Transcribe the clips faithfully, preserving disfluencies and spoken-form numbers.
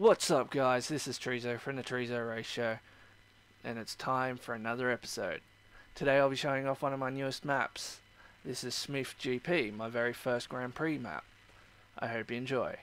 What's up, guys? This is Treez zero from the Treez zero Race Show, and it's time for another episode. Today I'll be showing off one of my newest maps. This is Shmeef G P, my very first Grand Prix map. I hope you enjoy.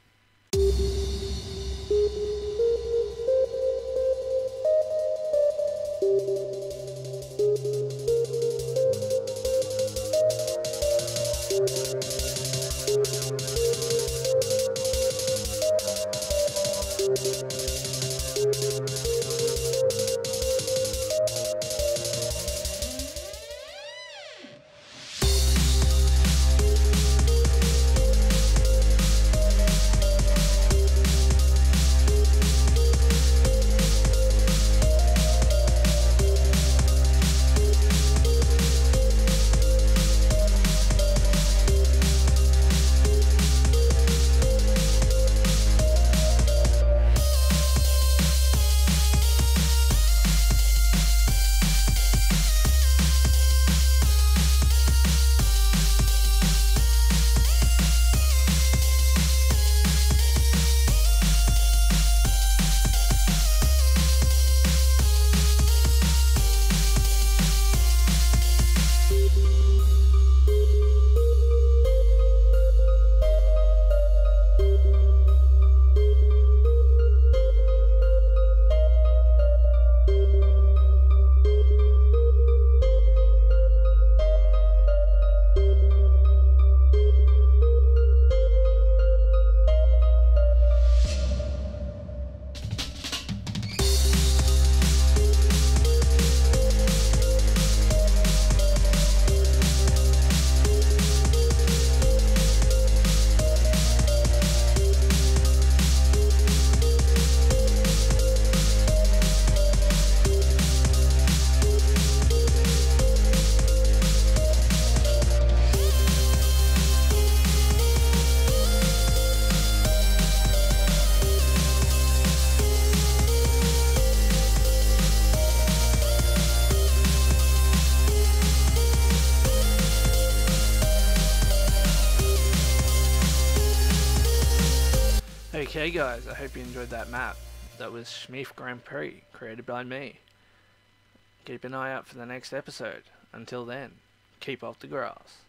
Okay guys, I hope you enjoyed that map. That was Shmeef Grand Prix, created by me. Keep an eye out for the next episode. Until then, keep off the grass.